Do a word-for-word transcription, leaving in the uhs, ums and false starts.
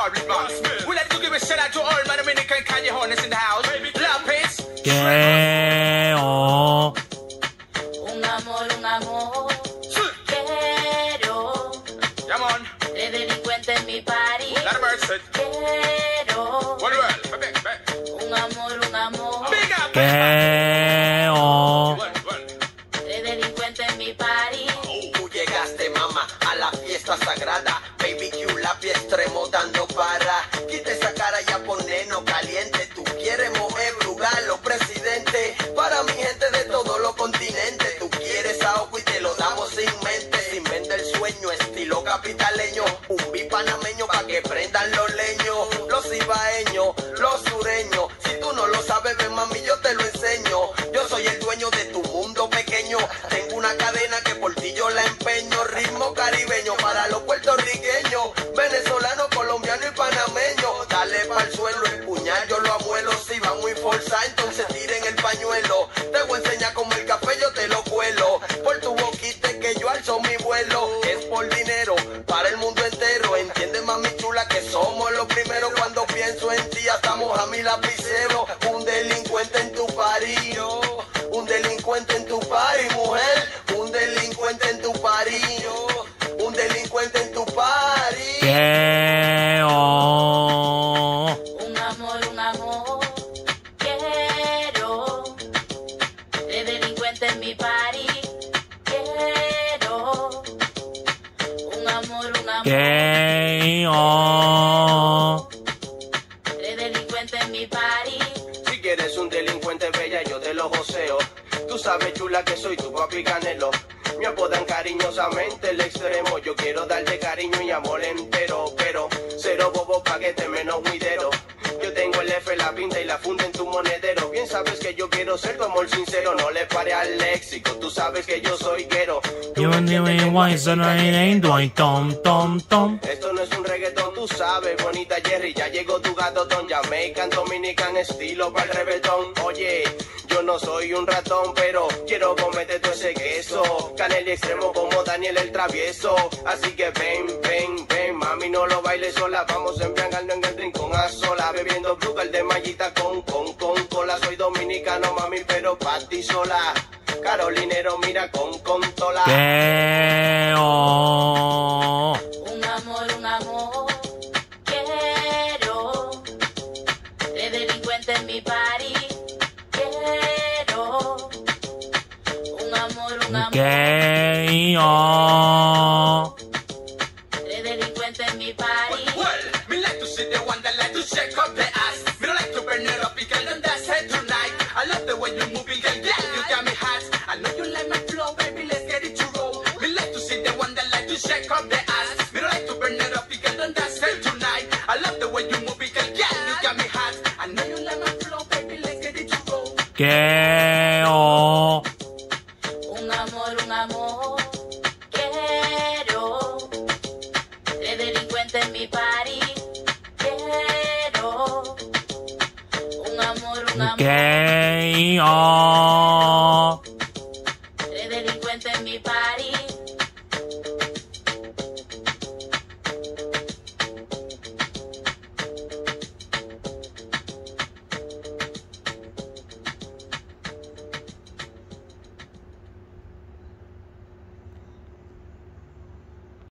Republic, man. We'd like to give a shout out to all my Dominican callejones in the house. Lápiz. Que oh. Un amor, un amor. Quiero. Come on. De delincuente en mi party. Lot of birds said. Quiero. Well, well. Okay, okay. Un amor, un amor. Big up. Que oh. Well, well. De delincuente en mi party. Tú llegaste, mamá, a la fiesta sagrada. Baby Q, lápiz extremo dando para. Quita esa cara y a ponernos caliente. Tú quieres mover lugar, los presidentes. Para mi gente de todos los continentes. Tú quieres agua y te lo damos sin mente. Sin mente el sueño, estilo capitaleño. Un bi panameño pa' que prendan los leños. Los ibaeños, los sureños. Si tú no lo sabes, ven mami, yo te lo enseño. Yo soy el dueño de tu mundo pequeño. Tengo una cadena que por ti yo la empeño. Ritmo caribeño para los puertorriqueños, venezolanos, colombianos y panameños. Dale pa'l suelo, el puñal yo lo amuelo. Si va muy forzado, entonces tiren el pañuelo. Te voy a enseñar como el café yo te lo cuelo. Por tu boquita es que yo alzo mi vuelo. Es por dinero, para el mundo entero. Entiende mami chula que somos los primeros. Cuando pienso en ti estamos a mi lapicero. Un delincuente en tu party, un delincuente en tu party, mujer. Un delincuente en tu party, un delincuente en tu party. Que oh. Un amor, un amor. Quiero. De delincuente en mi party. Quiero. Un amor, un amor. Que oh. De delincuente en mi party. Si quieres un delincuente bella, yo te lo joseo. Tú sabes, chula, que soy tu papi Canelo. Me apodan cariñosamente el extremo. Yo quiero darte cariño y amor entero, pero cero bobo pa' que te menos juidero. Yo tengo el F, la pinta y la funda en tu monedero. Bien sabes que yo quiero ser tu amor sincero. No le pare al léxico, tú sabes que yo soy guero. You and the white son ain't doing tom tom tom. Esto no es un reggaetón, tú sabes, bonita Jerry. Ya llegó tu gato don Jamaican, Dominican estilo para el reggaetón. Oye, yo no soy un ratón, pero quiero comerte todo ese queso. Canel y extremo como Daniel el travieso. Así que ven, ven, ven, mami, no lo bailes sola. Vamos a embriagarnos en el rincón a sola. Bebiendo Brugal de mallita con, con, con cola. Soy dominicano, mami, pero pa' ti sola. Carolinero, mira con, con tola. Que oh. Un amor, un amor. Quiero. De delincuente en mi party. Quiero. Un amor, un amor. Que oh. De delincuente en mi party. Well, me like to see the one that like to shake up the ass. Me don't like to burn it up, girl, and that's it tonight. I love the way you moving, girl, yeah, you got me hot. I know you like my flow, baby, let's get it to roll. Me like to see the one that like to shake up the ass. Me don't like to burn it up, girl, and that's it tonight. I love the way you moving, girl, yeah, you got me hot. I know you like my flow, baby, let's get it to roll. Que oh. Un amor, un amor. Quiero. De delincuente en mi party. Quiero. Un amor, un amor. Que oh.